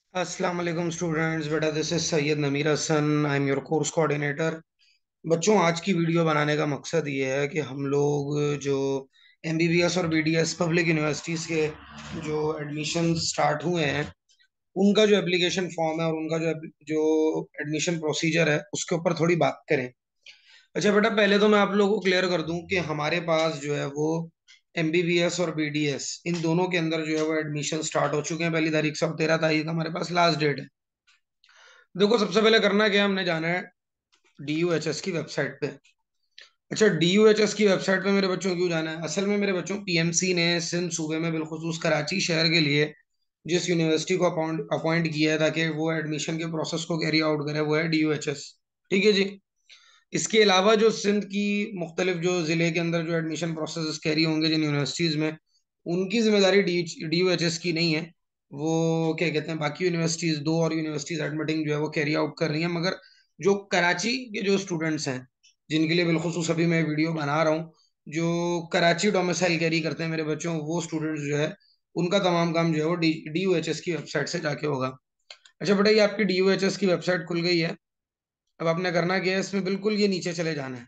अस्सलाम वालेकुम स्टूडेंट्स। बेटा this is Syed Namir Hasan, I am your course coordinator. बच्चों, आज की वीडियो बनाने का मकसद ये है कि हम लोग जो एमबीबीएस और बीडीएस पब्लिक यूनिवर्सिटीज़ के जो एडमिशन स्टार्ट हुए हैं उनका जो एप्लीकेशन फॉर्म है और उनका जो एडमिशन प्रोसीजर है उसके ऊपर थोड़ी बात करें। अच्छा बेटा, पहले तो मैं आप लोगों को क्लियर कर दूं कि हमारे पास जो है वो एमबीबीएस और बीडीएस इन दोनों के अंदर जो है वो एडमिशन स्टार्ट हो चुके हैं। पहली तारीख से, अब 13 तारीख हमारे पास लास्ट डेट है। देखो, सबसे पहले करना क्या है, हमने जाना है डीयूएचएस की वेबसाइट पे। अच्छा, डीयूएचएस की वेबसाइट पे मेरे बच्चों क्यों जाना है? असल में मेरे बच्चों, पीएमसी ने सिंध सूबे में बिलखुसूस कराची शहर के लिए जिस यूनिवर्सिटी को अपॉइंट अपॉइंट किया है ताकि वो एडमिशन के प्रोसेस को कैरी आउट करे, वो है डीयूएचएस। ठीक है जी। इसके अलावा जो सिंध की मुख्तलिफ जो जिले के अंदर जो एडमिशन प्रोसेस कैरी होंगे जिन यूनिवर्सिटीज में, उनकी जिम्मेदारी डीयूएचएस की नहीं है। वो क्या कहते हैं, बाकी यूनिवर्सिटीज, दो और यूनिवर्सिटीज एडमिटिंग जो है वो कैरी आउट कर रही हैं। मगर जो कराची के जो स्टूडेंट्स हैं, जिनके लिए बिलखुसूस अभी मैं वीडियो बना रहा हूँ, जो कराची डोमिसाइल कैरी करते हैं मेरे बच्चों, वो स्टूडेंट्स जो है उनका तमाम काम जो है वो डीयूएचएस की वेबसाइट से जाके होगा। अच्छा बेटा, ये आपकी डीयूएचएस की वेबसाइट खुल गई है। अब आपने करना क्या है, इसमें बिल्कुल ये नीचे चले जाना है।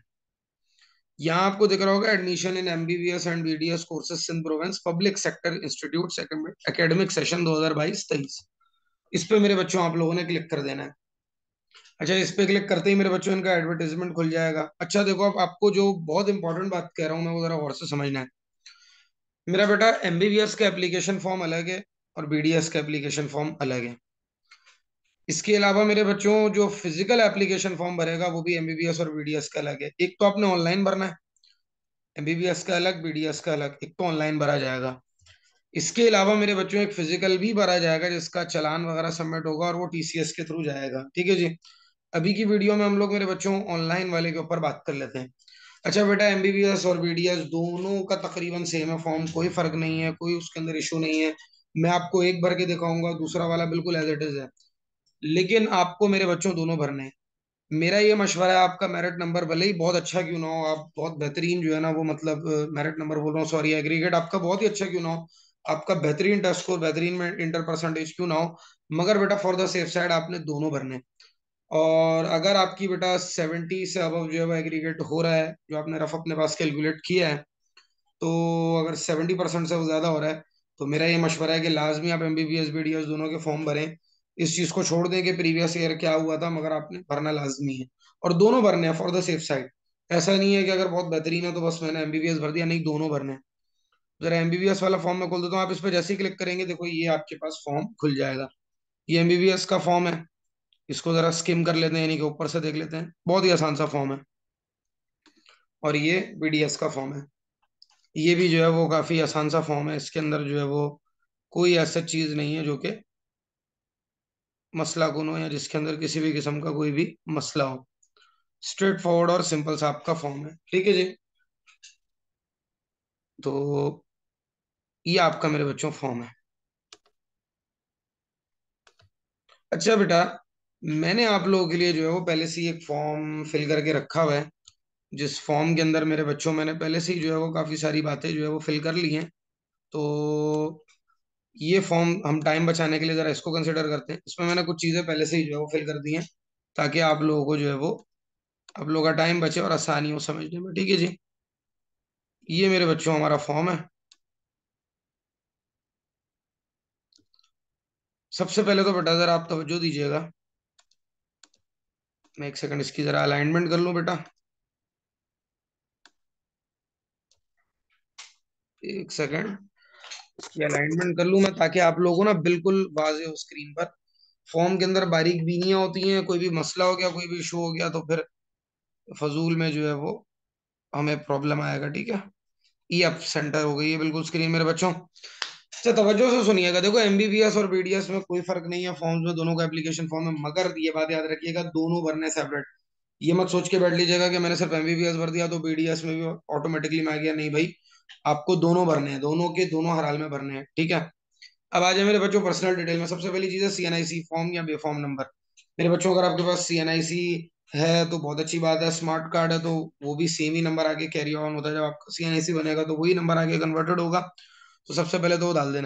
यहाँ आपको दिख रहा होगा admission in MBBS and BDS courses Sindh province public sector institute academic session 2022-23। इस पे मेरे बच्चों आप लोगों ने क्लिक कर देना है। अच्छा, इस पे क्लिक करते ही मेरे बच्चों इनका एडवर्टाइजमेंट खुल जाएगा। अच्छा देखो, अब आपको जो बहुत इंपॉर्टेंट बात कह रहा हूँ मैं, वो जरा गौर से समझना है। मेरा बेटा, एमबीबीएस का एप्लीकेशन फॉर्म अलग है और बीडीएस का एप्लीकेशन फॉर्म अलग है। इसके अलावा मेरे बच्चों, जो फिजिकल एप्लीकेशन फॉर्म भरेगा वो भी एमबीबीएस और बीडीएस का अलग है। एक तो आपने ऑनलाइन भरना है, एमबीबीएस का अलग, बीडीएस का अलग, एक तो ऑनलाइन भरा जाएगा। इसके अलावा मेरे बच्चों एक फिजिकल भी भरा जाएगा जिसका चालान वगैरह सबमिट होगा और वो टीसीएस के थ्रू जाएगा। ठीक है जी। अभी की वीडियो में हम लोग मेरे बच्चों ऑनलाइन वाले के ऊपर बात कर लेते हैं। अच्छा बेटा, एमबीबीएस और बीडीएस दोनों का तकरीबन सेम है फॉर्म, कोई फर्क नहीं है, कोई उसके अंदर इशू नहीं है। मैं आपको एक भर के दिखाऊंगा, दूसरा वाला बिल्कुल एज इट इज है। लेकिन आपको मेरे बच्चों दोनों भरने हैं। मेरा ये मशवरा है, आपका मेरिट नंबर भले ही बहुत अच्छा क्यों ना हो, आप बहुत बेहतरीन जो है ना वो, मतलब मेरिट नंबर बोल रहा हूँ, सॉरी, एग्रीगेट आपका बहुत ही अच्छा क्यों ना हो, आपका बेहतरीन टेस्ट स्कोर, बेहतरीन में इंटर परसेंटेज क्यों ना हो, मगर बेटा फॉर द सेफ साइड आपने दोनों भरने हैं। और अगर आपकी बेटा 70 से अब जो है वो एग्रीगेट हो रहा है, जो आपने रफ अपने पास कैलकुलेट किया है, तो अगर 70% से वो ज्यादा हो रहा है, तो मेरा ये मशवरा है कि लाजमी आप एमबीबीएस बीडीएस दोनों के फॉर्म भरें। इस चीज को छोड़ दें कि प्रीवियस ईयर क्या हुआ था, मगर आपने भरना लाजमी है। और दोनों भरने हैं फॉर द सेफ साइड। ऐसा नहीं है कि अगर बहुत बेहतरीन है तो बस मैंने एमबीबीएस भर दिया, नहीं, दोनों भरने हैं। जरा एमबीबीएस वाला फॉर्म मैं खोल देता हूँ, आप इस पर जैसे ही क्लिक करेंगे, देखो ये आपके पास फॉर्म खुल जाएगा। ये एमबीबीएस का फॉर्म है। इसको जरा स्किम कर लेते हैं, यानी कि ऊपर से देख लेते हैं, बहुत ही आसान सा फॉर्म है। और ये बीडीएस का फॉर्म है। ये भी जो है वो काफी आसान सा फॉर्म है। इसके अंदर जो है वो कोई ऐसा चीज नहीं है जो कि मसला कुन हो, या जिसके अंदर किसी भी किस्म का कोई भी मसला हो। स्ट्रेट फॉरवर्ड और सिंपल सा आपका फॉर्म है। ठीक है जी। तो ये आपका मेरे बच्चों फॉर्म है। अच्छा बेटा, मैंने आप लोगों के लिए जो है वो पहले से ही एक फॉर्म फिल करके रखा हुआ है, जिस फॉर्म के अंदर मेरे बच्चों मैंने पहले से ही जो है वो काफी सारी बातें जो है वो फिल कर ली हैं। तो ये फॉर्म हम टाइम बचाने के लिए जरा इसको कंसिडर करते हैं। इसमें मैंने कुछ चीजें पहले से ही जो है वो फिल कर दी हैं, ताकि आप लोगों को जो है वो, आप लोगों का टाइम बचे और आसानी हो समझने में। ठीक है जी। ये मेरे बच्चों हमारा फॉर्म है। सबसे पहले तो बेटा जरा आप तवज्जो दीजिएगा। मैं एक सेकंड इसकी जरा अलाइनमेंट कर लूं बेटा। एक सेकंड, इसकी अलाइनमेंट कर लूं मैं, ताकि आप लोगों को ना बिल्कुल वाजे हो स्क्रीन पर। फॉर्म के अंदर बारीक बीनियां होती हैं, कोई भी मसला हो गया, कोई भी इशू हो गया, तो फिर फजूल में जो है वो हमें प्रॉब्लम आएगा। ठीक है। ये अब सेंटर हो गई है बिल्कुल स्क्रीन मेरे बच्चों। अच्छा, तवज्जो से सुनिएगा। देखो, एमबीबीएस और बीडीएस में कोई फर्क नहीं है फॉर्म्स में, दोनों का एप्लीकेशन फॉर्म है, मगर ये बात याद रखिएगा, दोनों भरने सेपरेट। ये मत सोच के बैठ लीजिएगा कि मैंने सिर्फ एमबीबीएस भर दिया तो बीडीएस में भी ऑटोमेटिकली में आ गया। नहीं भाई, आपको दोनों भरने हैं, दोनों के दोनों हर हाल में भरने हैं। ठीक है। अब आ जाए मेरे बच्चों पर्सनल डिटेल में। सबसे पहली चीज है सीएनआईसी फॉर्म या बेफॉर्म नंबर। मेरे बच्चों, अगर आपके पास सीएनआईसी है तो बहुत अच्छी बात है। स्मार्ट कार्ड है तो वो भी सेम ही नंबर आगे कैरी ऑन होता है, जब आपका सीएनआईसी बनेगा तो वही नंबर आगे कन्वर्टेड होगा। तो सबसे पहले तो वो डाल देना है।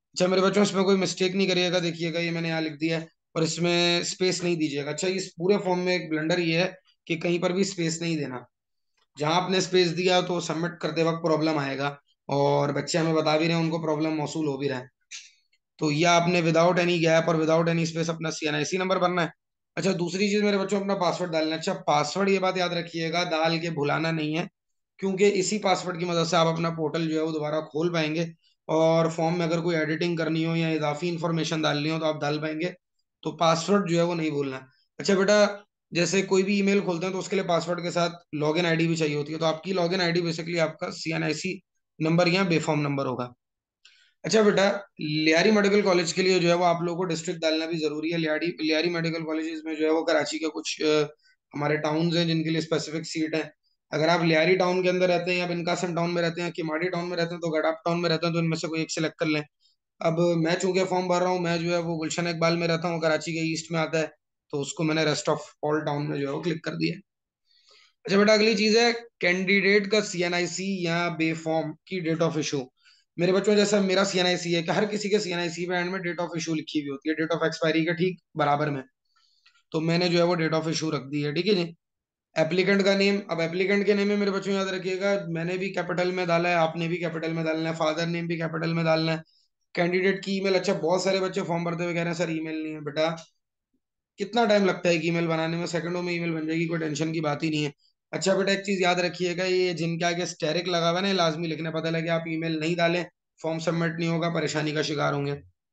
अच्छा मेरे बच्चों, इसमें कोई मिस्टेक नहीं करिएगा, देखिएगा ये मैंने यहाँ लिख दिया है, और इसमें स्पेस नहीं दीजिएगा। अच्छा, इस पूरे फॉर्म में एक ब्लंडर ये है कि कहीं पर भी स्पेस नहीं देना। जहां आपने स्पेस दिया तो सबमिट करते वक्त प्रॉब्लम आएगा, और बच्चे हमें बता भी रहे हैं उनको प्रॉब्लम मौसूल हो भी रहा है। तो यह आपने विदाउट एनी गैप और विदाउट एनी स्पेस अपना CNIC नंबर भरना है। अच्छा, दूसरी चीज मेरे बच्चों, अपना पासवर्ड डालना है। अच्छा, पासवर्ड ये बात याद रखिएगा, डाल के भुलाना नहीं है, क्योंकि इसी पासवर्ड की मदद से आप अपना पोर्टल जो है वो दोबारा खोल पाएंगे, और फॉर्म में अगर कोई एडिटिंग करनी हो या इजाफी इंफॉर्मेशन डालनी हो तो आप डाल पाएंगे। तो पासवर्ड जो है वो नहीं भूलना है। अच्छा बेटा, जैसे कोई भी ईमेल खोलते हैं तो उसके लिए पासवर्ड के साथ लॉगिन आईडी भी चाहिए होती है, तो आपकी लॉगिन आईडी बेसिकली आपका CNIC नंबर या बेफॉर्म नंबर होगा। अच्छा बेटा, लियारी मेडिकल कॉलेज के लिए जो है वो आप लोगों को डिस्ट्रिक्ट डालना भी जरूरी है। लियारी लियारी मेडिकल कॉलेज में जो है वो कराची के कुछ हमारे टाउन्स हैं जिनके लिए स्पेसिफिक सीट है। अगर आप लियारी टाउन के अंदर रहते हैं, या बिनकासन टाउन में रहते हैं, किमाड़ी टाउन में रहते हैं, तो गडाप टाउन में रहते हैं, तो इनमें से कोई एक सिलेक्ट कर लें। अब मैं चूंकि फॉर्म भर रहा हूँ, मैं जो है वो गुलशन इकबाल में रहता हूँ, कराची के ईस्ट में आता है, तो उसको मैंने रेस्ट ऑफ ऑल टाउन में जो है वो क्लिक कर दिया। अच्छा बेटा, अगली चीज है कैंडिडेट का CNIC या बे फॉर्म की डेट ऑफ इशू। मेरे बच्चों, जैसा मेरा CNIC है कि हर किसी के CNIC पे एंड में डेट ऑफ इशू लिखी हुई होती है, डेट ऑफ एक्सपायरी के ठीक बराबर में। तो मैंने जो है वो डेट ऑफ इशू रख दी है, ठीक है जी। एप्लीकेंट का नेम, अब एप्लीकेंट के नेम में मेरे बच्चों याद रखिएगा, मैंने भी कैपिटल में डाला है, आपने भी कैपिटल में डालना है, फादर नेम भी कैपिटल में डालना है। कैंडिडेट की ईमेल, अच्छा बहुत सारे बच्चे फॉर्म भरते हुए कह रहे हैं सर ईमेल नहीं है। बेटा, कितना टाइम लगता है कि ईमेल बनाने में, सेकंडों में ईमेल बन जाएगी, कोई टेंशन की बात ही नहीं है। अच्छा बेटा, एक चीज याद रखिएगा, ये जिनके आगे स्टेरिक लगा हुआ है ना, ये लाजमी लिखना, पता लगे आप ईमेल नहीं डालें, फॉर्म सबमिट नहीं होगा, परेशानी का शिकार होंगे।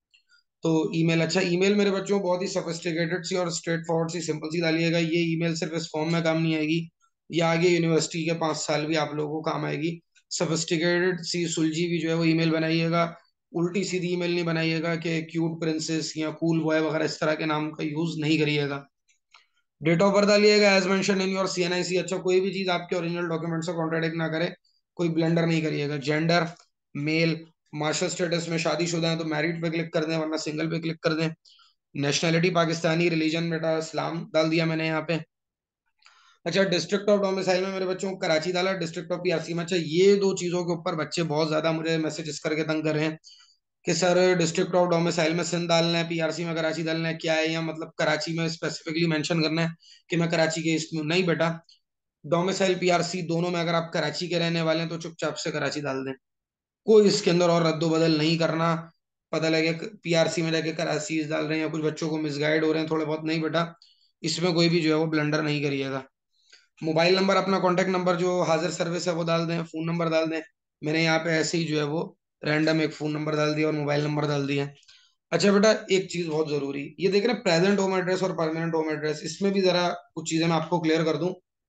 तो ईमेल, अच्छा ईमेल मेरे बच्चों बहुत ही सोफिस्टिकेटेड सी और स्ट्रेट फॉरवर्ड सी सिंपल सी डालिएगा। ये ईमेल सिर्फ इस फॉर्म में काम नहीं आएगी, ये आगे यूनिवर्सिटी के 5 साल भी आप लोगों को काम आएगी। सोफिस्टिकेटेड सी सुलझी भी जो है वो ईमेल बनाइएगा, उल्टी सीधी ईमेल नहीं बनाइएगा कि क्यूट प्रिंसेस या कूल बॉय वगैरह इस तरह के नाम का यूज नहीं करिएगा। डेट ऑफ बर्थ डालिएगा as mention in your CNIC। अच्छा, कोई भी चीज आपके ओरिजिनल डॉक्यूमेंट से कॉन्ट्राडिक्ट ना करे, कोई ब्लंडर नहीं करिएगा। जेंडर मेल, मार्शल स्टेटस में शादीशुदा है तो मैरिड पे क्लिक कर दें, वरना सिंगल पे क्लिक कर दें। नेशनैलिटी पाकिस्तानी, रिलीजन बेटा इस्लाम डाल दिया मैंने यहाँ पे। अच्छा, डिस्ट्रिक्ट ऑफ डोमिसाइल में मेरे बच्चों को कराची डाला, डिस्ट्रिक्ट ऑफ PRC में। अच्छा, ये दो चीजों के ऊपर बच्चे बहुत ज्यादा मुझे मैसेजेस करके तंग कर रहे हैं कि सर डिस्ट्रिक्ट ऑफ डोमिसाइल में सिंध डालना है, PRC में कराची डालना है, क्या है, या मतलब कराची में स्पेसिफिकली मेंशन करना है कि मैं कराची के ईस्ट में हूं? नहीं बेटा, डोमिसाइल PRC दोनों में अगर आप कराची के रहने वाले हैं तो चुपचाप से कराची डाल दें, कोई इसके अंदर और रद्दो बदल नहीं करना। पता लगे PRC में जाके कराची डाल रहे हैं, या कुछ बच्चों को मिसगाइड हो रहे हैं थोड़े बहुत, नहीं बेटा, इसमें कोई भी जो है वो ब्लंडर नहीं करिएगा। मोबाइल नंबर, अपना कॉन्टैक्ट नंबर जो हाजिर सर्विस है वो डाल दें, फोन नंबर डाल दें। मैंने यहाँ पे ऐसे ही जो है वो रैंडम एक फोन नंबर डाल दिया और मोबाइल नंबर डाल दिया। अच्छा बेटा, एक चीज बहुत जरूरी, ये देख रहे हैं प्रेजेंट होम एड्रेस और परमानेंट होम एड्रेस, इसमें भी जरा कुछ चीजें मैं आपको क्लियर कर दूं।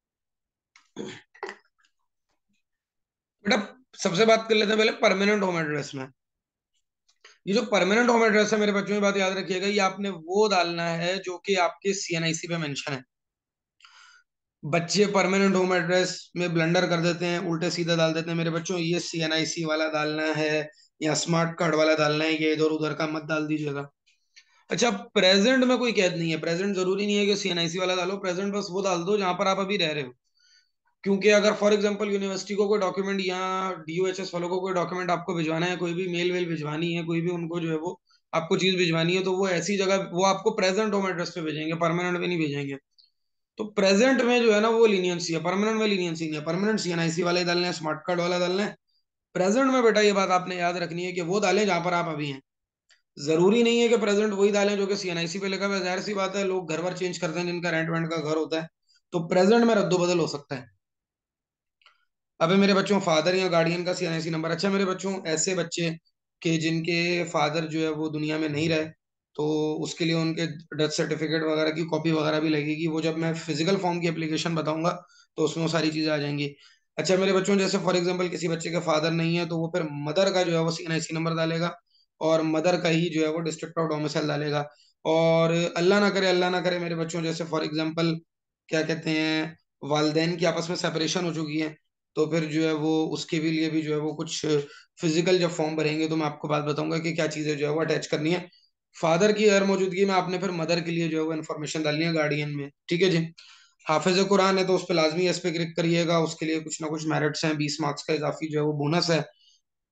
बेटा, सबसे बात कर लेते हैं पहले परमानेंट होम एड्रेस में। ये जो परमानेंट होम एड्रेस है मेरे बच्चों की बात याद रखिएगा, ये आपने वो डालना है जो कि आपके CNIC पे मेंशन है। बच्चे परमानेंट होम एड्रेस में ब्लंडर कर देते हैं, उल्टे सीधे डाल देते हैं। मेरे बच्चों, ये CNIC वाला डालना है या स्मार्ट कार्ड वाला डालना है, ये इधर उधर का मत डाल दीजिएगा। अच्छा, प्रेजेंट में कोई कैद नहीं है, प्रेजेंट जरूरी नहीं है कि CNIC वाला डालो, प्रेजेंट बस वो डाल दो जहां पर आप अभी रह रहे हो। क्योंकि अगर फॉर एग्जांपल यूनिवर्सिटी को कोई डॉक्यूमेंट या DOHS वालों को कोई डॉक्यूमेंट आपको भिजवाना है, कोई भी मेल वेल भिजवानी है, कोई भी उनको जो है वो आपको चीज भिजवानी है, तो वो ऐसी जगह वो आपको प्रेजेंट होम एड्रेस पे भेजेंगे, परमानेंट पे नहीं भेजेंगे। तो प्रेजेंट में जो है ना वो लीनियंसी है, परमानेंट में लीनियंसी नहीं है। परमानेंट CNIC वाले ही डालने हैं, स्मार्ट कार्ड वाला डालना है। प्रेजेंट में बेटा ये बात आपने याद रखनी है कि वो डालें जहां पर आप अभी हैं। जरूरी नहीं है कि प्रेजेंट वही डालें जो कि CNIC पे लिखा हुआ है, जाहिर सी बात है लोग घर वर चेंज करते हैं जिनका रेंट वेंट का घर होता है, तो प्रेजेंट में रद्दो बदल हो सकता है। अबे मेरे बच्चों, फादर या गार्डियन का CNIC नंबर, अच्छा मेरे बच्चों ऐसे बच्चे के जिनके फादर जो है वो दुनिया में नहीं रहे, तो उसके लिए उनके डेथ सर्टिफिकेट वगैरह की कॉपी वगैरह भी लगेगी, वो जब मैं फिजिकल फॉर्म की एप्लीकेशन बताऊंगा तो उसमें वो सारी चीजें आ जाएंगी। अच्छा मेरे बच्चों, जैसे फॉर एग्जांपल किसी बच्चे के फादर नहीं है तो वो फिर मदर का जो है वो CNIC नंबर डालेगा, और मदर का ही जो है वो डिस्ट्रिक्ट ऑफ डोमिसाइल डालेगा। और अल्लाह ना करे मेरे बच्चों, जैसे फॉर एग्जांपल क्या कहते हैं, वालदेन की आपस में सेपरेशन हो चुकी है, तो फिर जो है वो उसके भी लिए भी जो है वो कुछ फिजिकल जब फॉर्म भरेंगे तो मैं आपको बात बताऊंगा कि क्या चीजें जो है वो अटैच करनी है। फादर की गैर मौजूदगी में आपने फिर मदर के लिए जो है वो इन्फॉर्मेशन डालनी है गार्डियन में, ठीक है जी। हाफिज कुरान है तो उस पर लाजमी इस पे क्लिक करिएगा, उसके लिए कुछ ना कुछ मेरिट्स हैं, 20 मार्क्स का इजाफी जो है वो बोनस है।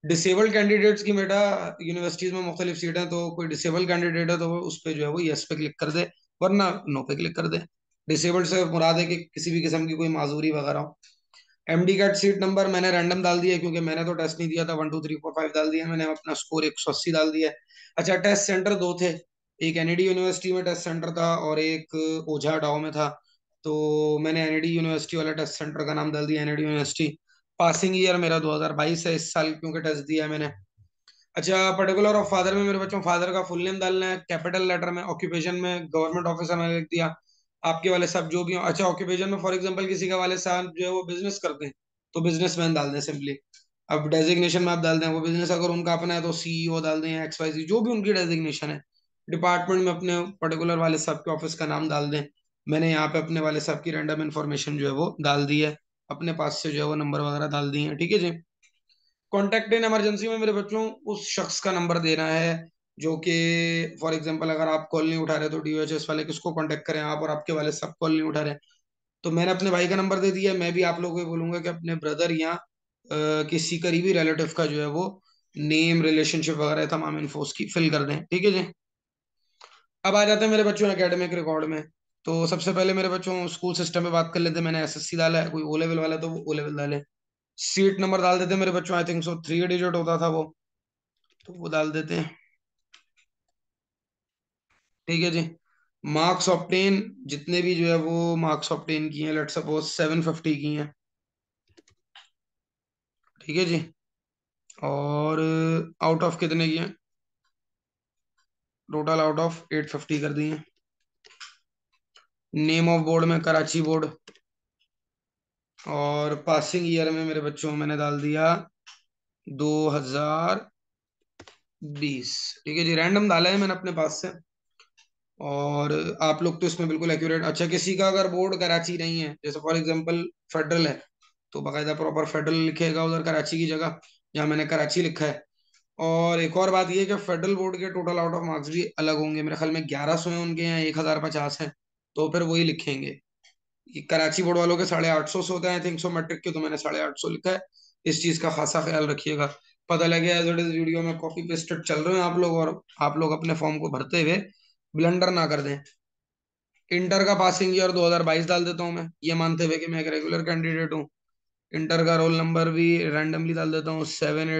डिसेबल्ड कैंडिडेट्स की बेटा यूनिवर्सिटीज में मुख्तलिफ सीटें हैं, तो कोई डिसेबल कैंडिडेट है तो वो उस पे जो है वो यस पे क्लिक कर दे, वरना नो पे क्लिक कर दे। डिसेबल्ड से मुराद है कि किसी भी किस्म की कोई माजूरी वगैरह हो। एमडी कैट सीट नंबर मैंने रैंडम डाल दिया है, क्योंकि मैंने तो टेस्ट नहीं दिया था, 1 2 3 4 5 डाल दिया मैंने, अपना स्कोर 180 डाल दिया है। अच्छा, टेस्ट सेंटर दो थे, एक एनईडी यूनिवर्सिटी में टेस्ट सेंटर था और एक ओझा डाओ में था। तो मैंने एनईडी यूनिवर्सिटी वाला टेस्ट सेंटर का नाम डाल दिया एनईडी यूनिवर्सिटी। पासिंग ईयर मेरा 2022 है, इस साल क्योंकि टेस्ट दिया है मैंने। अच्छा, पर्टिकुलर ऑफ फादर में मेरे बच्चों फादर का फुल नेम डालना है, कैपिटल लेटर में। ऑक्यूपेशन में गवर्नमेंट ऑफिसर मैंने लिख दिया। आपके वाले साहब जो भी हो, अच्छा ऑक्यूपेशन में फॉर एग्जांपल किसी का वाले साहब जो है वो बिजनेस करते हैं, तो बिजनेसमैन डाल दें सिंपली। अब डेजिग्नेशन में आप डाल दें, वो बिजनेस अगर उनका अपना है तो सीईओ डाल दें, एक्स वाई जी जो भी उनकी डेजिग्नेशन है। डिपार्टमेंट में अपने पर्टिकुलर वाले साहब के ऑफिस का नाम डाल दें। मैंने यहाँ पे अपने वाले साहब की रैंडम इन्फॉर्मेशन जो है वो डाल दी है, अपने पास से जो है वो नंबर वगैरह डाल दिए हैं, ठीक है जी। कॉन्टैक्ट इन इमरजेंसी में मेरे बच्चों उस शख्स का नंबर देना है जो कि फॉर एग्जांपल अगर आप कॉल नहीं उठा रहे तो डीओएचएस वाले किसको कांटेक्ट करें आप, और आपके वाले सब कॉल नहीं उठा रहे। तो मैंने अपने भाई का नंबर दे दिया है। मैं भी आप लोगों को बोलूंगा कि अपने ब्रदर या किसी करीबी रिलेटिव का जो है वो नेम रिलेशनशिप वगैरह तमाम इन्फोस की फिल कर दें, ठीक है जी। अब आ जाते हैं मेरे बच्चों एकेडमिक रिकॉर्ड में। तो सबसे पहले मेरे बच्चों स्कूल सिस्टम पे बात कर लेते हैं। मैंने एसएससी डाला है, कोई ओ लेवल वाला तो वो ओ लेवल डाले। सीट नंबर डाल देते हैं मेरे बच्चों, आई थिंक सो 3 डिजिट होता था वो, तो वो डाल देते हैं, ठीक है जी। मार्क्स ऑप्टेन, जितने भी जो है वो मार्क्स ऑप्टेन किए हैं, लेट सपोज 750 की हैं, ठीक है जी। और आउट ऑफ कितने की हैं, टोटल आउट ऑफ 850 कर दी हैं। नेम ऑफ बोर्ड में कराची बोर्ड, और पासिंग ईयर में मेरे बच्चों मैंने डाल दिया 2020, ठीक है जी। रैंडम डाला है मैंने अपने पास से, और आप लोग तो इसमें बिल्कुल एक्यूरेट। अच्छा, किसी का अगर बोर्ड कराची नहीं है, जैसे फॉर एग्जांपल फेडरल है, तो बाकायदा प्रॉपर फेडरल लिखेगा उधर कराची की जगह, यहाँ मैंने कराची लिखा है। और एक और बात ये कि फेडरल बोर्ड के टोटल आउट ऑफ मार्क्स भी अलग होंगे, मेरे ख्याल में 1100 है उनके यहाँ, 1050 है, तो फिर वही लिखेंगे। ये कराची बोर्ड वालों के 850 से होता है आई थिंक सो मैट्रिक के, तो मैंने 850 लिखा है। इस चीज का खासा ख्याल रखिएगा। पता लगे एज इट इज वीडियो में कॉपी पेस्टेड चल रहे हैं आप लोग, और आप लोग अपने फॉर्म को भरते हुए ब्लंडर ना कर दें। इंटर का पासिंग ईयर 2022 डाल देता हूँ मैं, ये मानते हुए कि मैं एक रेगुलर कैंडिडेट हूँ। इंटर का रोल नंबर भी रैंडमली डाल देता हूँ,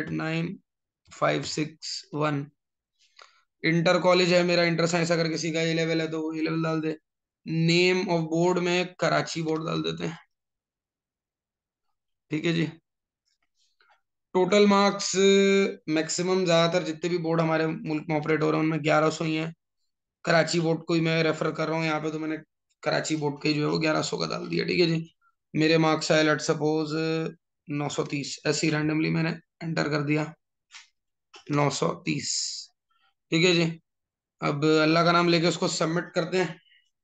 789561। इंटर कॉलेज है मेरा इंटर साइंस, अगर किसी का ए लेवल है तो वो ए लेवल डाल दे। नेम ऑफ बोर्ड में कराची बोर्ड डाल देते हैं, ठीक है जी। टोटल मार्क्स मैक्सिमम ज्यादातर जितने भी बोर्ड हमारे मुल्क में ऑपरेट हो रहे हैं उनमें 1100 ही हैं। कराची बोर्ड को ही मैं रेफर कर रहा हूँ यहाँ पे, तो मैंने कराची बोर्ड के जो है वो 1100 का डाल दिया, ठीक है जी। मेरे मार्क्स आए लेट सपोज 930, ऐसे ही रैंडमली मैंने एंटर कर दिया 930, ठीक है जी। अब अल्लाह का नाम लेके उसको सबमिट करते हैं।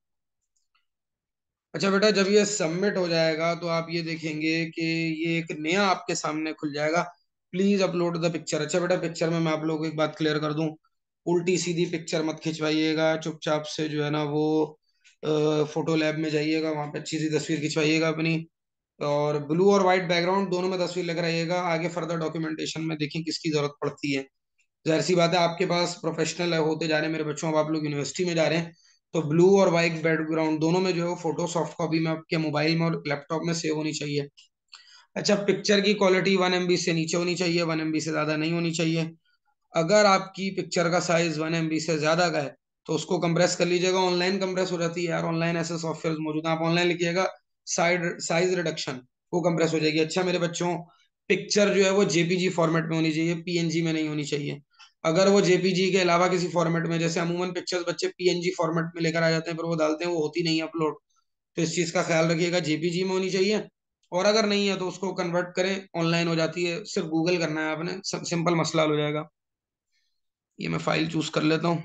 अच्छा बेटा, जब ये सबमिट हो जाएगा तो आप ये देखेंगे कि ये एक नया आपके सामने खुल जाएगा, प्लीज अपलोड द पिक्चर। अच्छा बेटा, पिक्चर में मैं आप लोगों को एक बात क्लियर कर दूं, उल्टी सीधी पिक्चर मत खिंचवाइएगा, चुपचाप से जो है ना वो फोटो लैब में जाइएगा, वहां पे अच्छी सी तस्वीर खिंचवाइएगा अपनी, और ब्लू और व्हाइट बैकग्राउंड दोनों में तस्वीर लेकर आइएगा। आगे फर्दर डॉक्यूमेंटेशन में देखिए किसकी जरूरत पड़ती है। जाहिर सी बात है आपके पास प्रोफेशनल होते जा रहे हैं मेरे बच्चों, अब आप लोग यूनिवर्सिटी में जा रहे हैं, तो ब्लू और व्हाइट बैकग्राउंड दोनों में जो है वो फोटो सॉफ्ट कॉपी में आपके मोबाइल में और लैपटॉप में सेव होनी चाहिए। अच्छा, पिक्चर की क्वालिटी 1 MB से नीचे होनी चाहिए, 1 MB से ज्यादा नहीं होनी चाहिए। अगर आपकी पिक्चर का साइज 1 MB से ज्यादा का है तो उसको कंप्रेस कर लीजिएगा, ऑनलाइन कंप्रेस हो जाती है यार, ऑनलाइन ऐसे सॉफ्टवेयर मौजूद हैं, आप ऑनलाइन लिखिएगा साइड साइज रिडक्शन, वो कंप्रेस हो जाएगी। अच्छा मेरे बच्चों, पिक्चर जो है वो जेपीजी फॉर्मेट में होनी चाहिए, पीएनजी में नहीं होनी चाहिए। अगर वो जेपीजी के अलावा किसी फॉर्मेट में, जैसे अमूमन पिक्चर्स बच्चे पीएनजी फॉर्मेट में लेकर आ जाते हैं पर वो डालते हैं वो होती नहीं अपलोड, तो इस चीज का ख्याल रखिएगा, जेपीजी में होनी चाहिए। और अगर नहीं है तो उसको कन्वर्ट करें, ऑनलाइन हो जाती है, सिर्फ गूगल करना है आपने, सिंपल मसला हल हो जाएगा। ये मैं फाइल चूज कर लेता हूँ,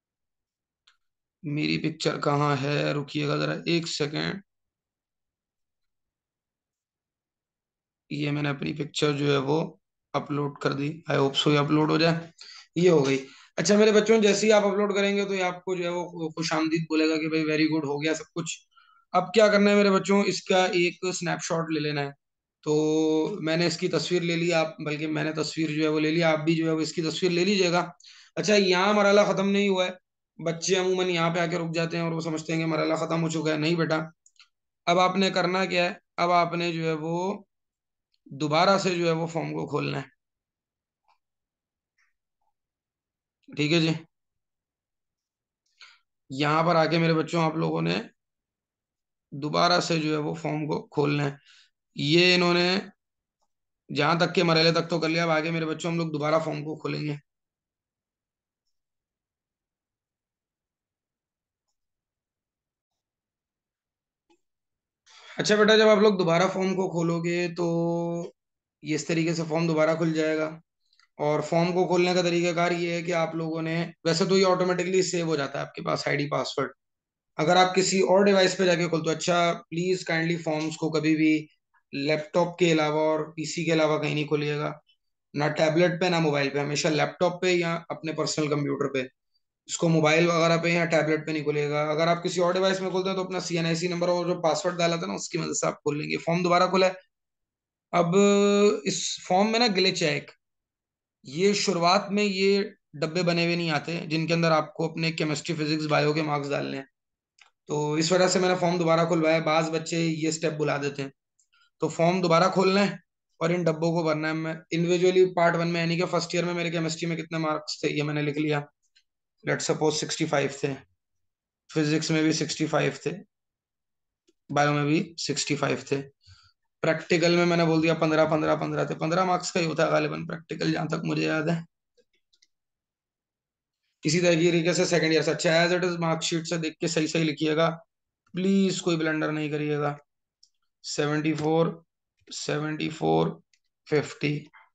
मेरी पिक्चर कहाँ है, रुकिएगा जरा 1 सेकेंड। ये मैंने अपनी पिक्चर जो है वो अपलोड कर दी, आई होप सो ये अपलोड हो जाए, ये हो गई। अच्छा मेरे बच्चों, जैसे ही आप अपलोड करेंगे तो ये आपको जो है वो खुश आमदीद बोलेगा कि भाई वेरी गुड हो गया सब कुछ। अब क्या करना है मेरे बच्चों, इसका एक स्नैपशॉट ले लेना है। तो मैंने इसकी तस्वीर ले ली, आप बल्कि मैंने तस्वीर जो है वो ले ली, आप भी जो है वो इसकी तस्वीर ले लीजिएगा। अच्छा, यहाँ मरहला खत्म नहीं हुआ है। बच्चे अमूमन यहाँ पे आके रुक जाते हैं और वो समझते हैं कि मरहला खत्म हो चुका है। नहीं बेटा, अब आपने करना क्या है, अब आपने जो है वो दोबारा से जो है वो फॉर्म को खोलना है। ठीक है जी। यहाँ पर आके मेरे बच्चों आप लोगों ने दोबारा से जो है वो फॉर्म को खोलना है। ये इन्होंने जहां तक के मरहले तक तो कर लिया, अब आगे मेरे बच्चों हम लोग दोबारा फॉर्म को खोलेंगे। अच्छा बेटा, जब आप लोग दोबारा फॉर्म को खोलोगे तो ये इस तरीके से फॉर्म दोबारा खुल जाएगा। और फॉर्म को खोलने का तरीकाकार ये है कि आप लोगों ने, वैसे तो ये ऑटोमेटिकली सेव हो जाता है आपके पास आईडी पासवर्ड। अगर आप किसी और डिवाइस पे जाके खोलते हो, अच्छा प्लीज काइंडली फॉर्म्स को कभी भी लैपटॉप के अलावा और पीसी के अलावा कहीं नहीं खोलिएगा। ना टैबलेट पे ना मोबाइल पे, हमेशा लैपटॉप पे या अपने पर्सनल कंप्यूटर पे। इसको मोबाइल वगैरह पे या टैबलेट पे नहीं खोलिएगा। अगर आप किसी और डिवाइस में खोलते हैं तो अपना सीएनआईसी नंबर और जो पासवर्ड डाला था ना उसकी मदद से आप खोल लेंगे। फॉर्म दोबारा खुला है। अब इस फॉर्म में ना ग्लिच है एक। ये शुरुआत में ये डब्बे बने हुए नहीं आते जिनके अंदर आपको अपने केमिस्ट्री फिजिक्स बायो के मार्क्स डालने हैं। तो इस वजह से मैंने फॉर्म दोबारा खुलवाया। बाज बच्चे ये स्टेप बुला देते हैं। तो फॉर्म दोबारा खोलना है और इन डब्बों को भरना है। मैं इंडिविजुअली पार्ट वन में, यानी कि फर्स्ट ईयर में मेरे केमिस्ट्री में कितने मार्क्स थे ये मैंने लिख लिया। लेट सपोज 65 थे, फिजिक्स में भी 65 थे, बायो में भी 65 थे। प्रैक्टिकल में मैंने बोल दिया 15 15 15 थे। 15 मार्क्स का ही होता है गालिबन प्रैक्टिकल, जहां तक मुझे याद है। इसी तरीके से सेकंड ईयर से, अच्छा एज इट इज मार्कशीट से देख के सही सही लिखिएगा। प्लीज कोई ब्लंडर नहीं करिएगा। 74, 74, 50,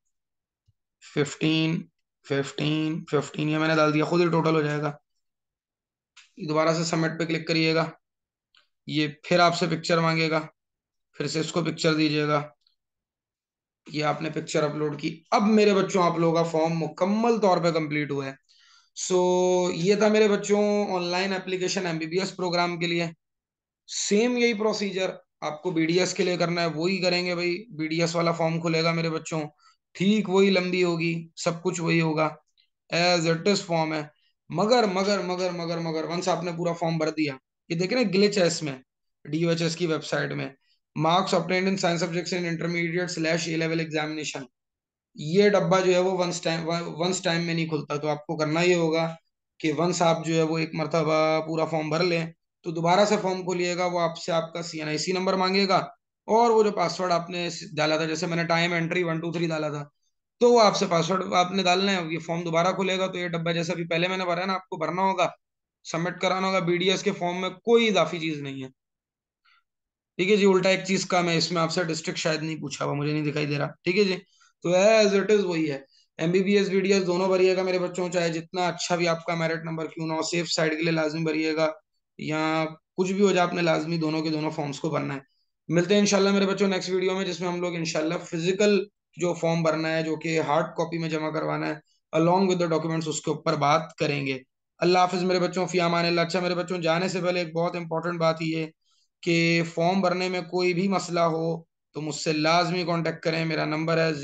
15, 15, 15, ये मैंने डाल दिया, खुद ही टोटल हो जाएगा। दोबारा से सबमिट पे क्लिक करिएगा। ये फिर आपसे पिक्चर मांगेगा, फिर से इसको पिक्चर दीजिएगा। ये आपने पिक्चर अपलोड की। अब मेरे बच्चों आप लोगों का फॉर्म मुकम्मल तौर पे कंप्लीट हुआ है। सो ये था मेरे बच्चों ऑनलाइन एप्लीकेशन एमबीबीएस प्रोग्राम के लिए। सेम यही प्रोसीजर आपको बीडीएस के लिए करना है, वही करेंगे भाई। बीडीएस वाला फॉर्म खुलेगा मेरे बच्चों, ठीक वही लंबी होगी, सब कुछ वही होगा, एज इट इज फॉर्म है। मगर वंस आपने पूरा फॉर्म भर दिया, ये देखे ना ग्लिच है इसमें, डीयूएचएस की वेबसाइट में, marks obtained in science subjects in intermediate slash A level examination, ये डब्बा जो है वो वंस टाइम में नहीं खुलता। तो आपको करना ये होगा कि वंस आप जो है वो एक मरतबा पूरा फॉर्म भर लें, तो दोबारा से फॉर्म खोलिएगा, वो आपसे आपका सीएनआईसी नंबर मांगेगा और वो जो पासवर्ड आपने डाला था, जैसे मैंने टाइम एंट्री 1 2 3 डाला था, तो वो आपसे पासवर्ड आपने डालना है। ये फॉर्म दोबारा खुलेगा तो ये डब्बा जैसा भी पहले मैंने भरा है ना, आपको भरना होगा, सबमिट कराना होगा। बीडीएस के फॉर्म में कोई इजाफी चीज नहीं है। ठीक है जी। उल्टा एक चीज का मैं इसमें आपसे डिस्ट्रिक्ट शायद नहीं पूछा हुआ, मुझे नहीं दिखाई दे रहा। ठीक है जी। तो एज इट इज वही है। एमबीबीएस बीडीएस दोनों भरिएगा मेरे बच्चों, चाहे जितना अच्छा भी आपका मेरिट नंबर क्यों ना हो, सेफ साइड के लिए लाजमी भरिएगा, या कुछ भी हो जाए, आपने लाजमी दोनों के दोनों फॉर्म्स को भरना है। मिलते हैं इंशाल्लाह मेरे बच्चों नेक्स्ट वीडियो में, जिसमें हम लोग इंशाल्लाह फिजिकल जो फॉर्म भरना है, जो कि हार्ड कॉपी में जमा करवाना है अलॉन्ग विद द डॉक्यूमेंट्स, उसके ऊपर बात करेंगे। अल्लाह हाफिज मेरे बच्चों, फी अमान अल्लाह। अच्छा मेरे बच्चों, जाने से पहले एक बहुत इंपॉर्टेंट बात ये कि फॉर्म भरने में कोई भी मसला हो तो मुझसे लाजमी कांटेक्ट करें। मेरा नंबर है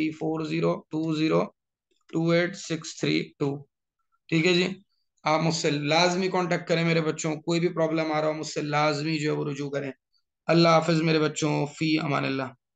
0340202863 2। ठीक है जी। आप मुझसे लाजमी कांटेक्ट करें मेरे बच्चों, कोई भी प्रॉब्लम आ रहा हो मुझसे लाजमी जो है वो रुजू करें। अल्लाह हाफिज मेरे बच्चों, फी अमान अल्लाह।